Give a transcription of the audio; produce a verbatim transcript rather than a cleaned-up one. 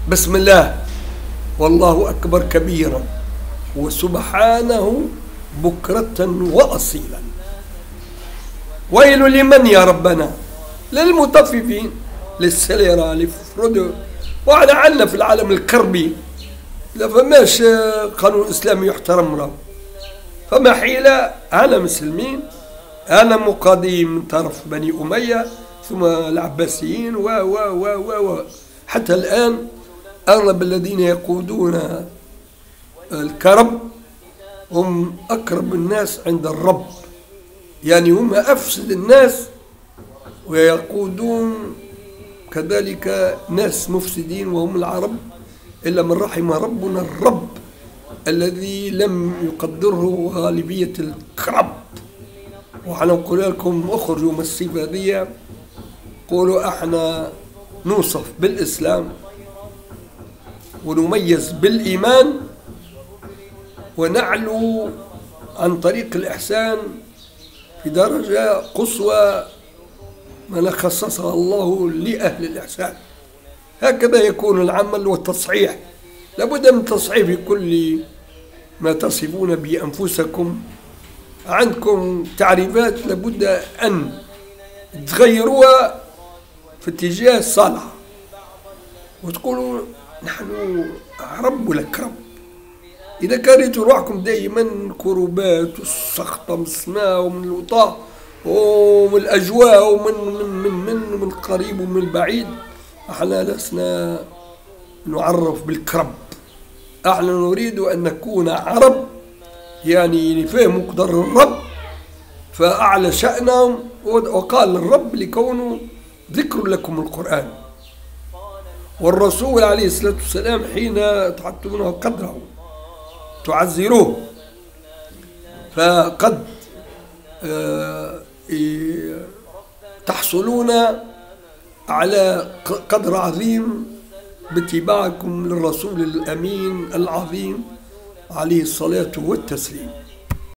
بسم الله والله أكبر كبيرا وسبحانه بكرة وأصيلا. ويل لمن يا ربنا؟ للمطففين، للسليرة، لفرودو. وعلى عنا في العالم الكربي لا فماش قانون إسلامي يحترم راه، فما حيلة. أنا مسلمين، أنا مقاضي من طرف بني أمية ثم العباسيين و و و و و حتى الآن أغلب الذين يقودون الكرب هم أقرب الناس عند الرب، يعني هم أفسد الناس ويقودون كذلك ناس مفسدين وهم العرب، إلا من رحم ربنا الرب الذي لم يقدره غالبية الكرب. وأنا نقول لكم اخرجوا من الصفة هذه، قولوا احنا نوصف بالإسلام ونميز بالإيمان ونعلو عن طريق الإحسان في درجة قصوى ما خصصها الله لأهل الإحسان. هكذا يكون العمل والتصحيح، لابد من تصحيح كل ما تصفون به أنفسكم. عندكم تعريفات لابد أن تغيروها في اتجاه الصالح، وتقولوا نحن عرب ولا كرب. إذا كانت روحكم دائما كروبات والسخطة من السماء ومن الوطاء ومن الأجواء ومن من من من من القريب ومن البعيد، احنا لسنا نعرف بالكرب. احنا نريد أن نكون عرب، يعني نفهم قدر الرب فأعلى شأنهم. وقال الرب لكونه ذكر لكم القرآن، والرسول عليه الصلاة والسلام حين تعتمونه قدره تعزروه، فقد تحصلون على قدر عظيم باتباعكم للرسول الأمين العظيم عليه الصلاة والتسليم.